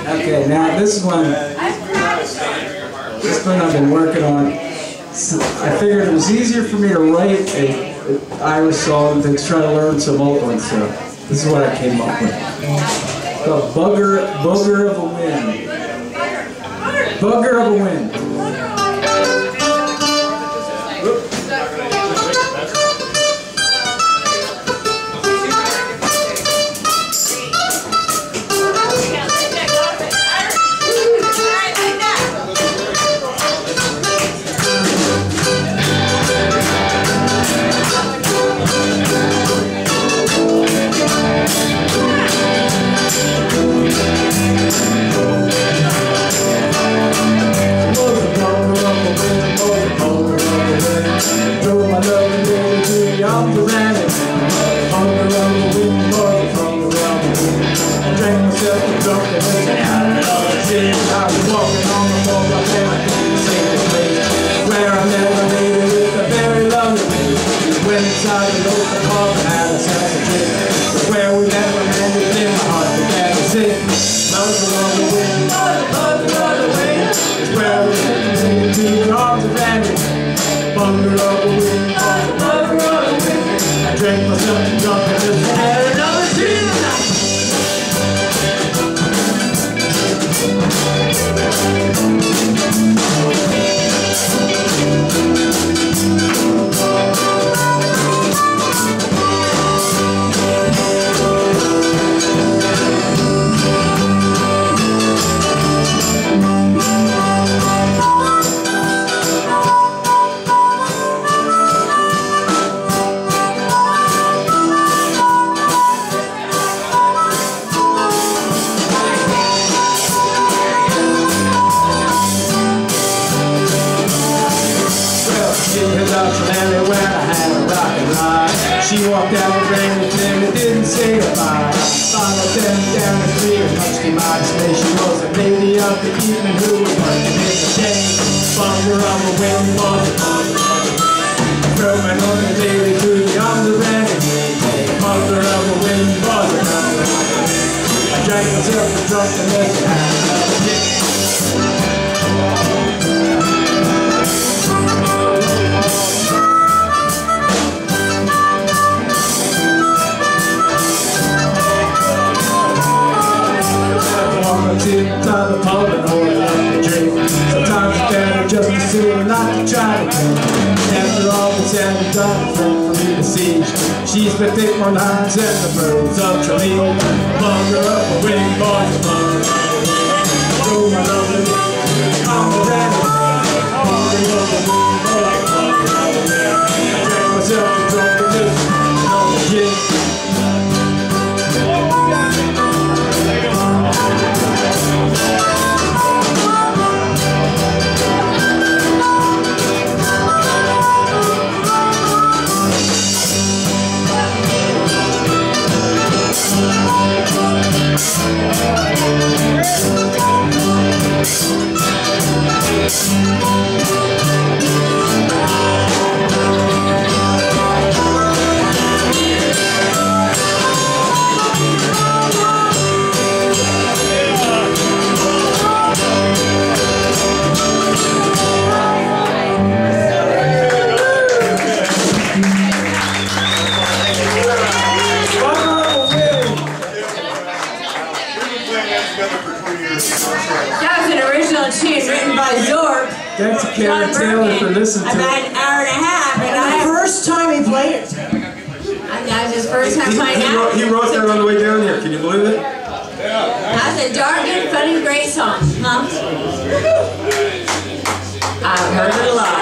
Okay, now this one I've been working on. So I figured it was easier for me to write an Irish song than to try to learn some old ones, so this is what I came up with. It's called Bugger of a Wind. Bugger of a Wind. She walked out and ran with them and didn't say goodbye. Followed them down the street, much to my dismay. She was a lady of the evening who was working in the day. Bugger of a wind, throwing on the daily to the arms of renegade. Bugger of a wind, bugger of a wind. I drank myself a drunk and let it happen. Time the pub and order up the drink. Sometimes it's better just to sit and not to try to think. After all that's said and done, a friend for me to see. She's the thick one hands and the birds of Tralee. Bugger up a wind, boys, bugger up a wind. Oh, my lovely, I'm the ready. Bugger up a wind, boys, bugger up a wind. I drank myself a drunk and this on the gin. That was an original tune written by Zorp. Thanks to Caren for listening to it. About an hour and a half. And the first time he played it. That was his first time playing it. He wrote that on the way down here. Can you believe it? That's a darn good, funny, great song, huh? I've heard it a lot.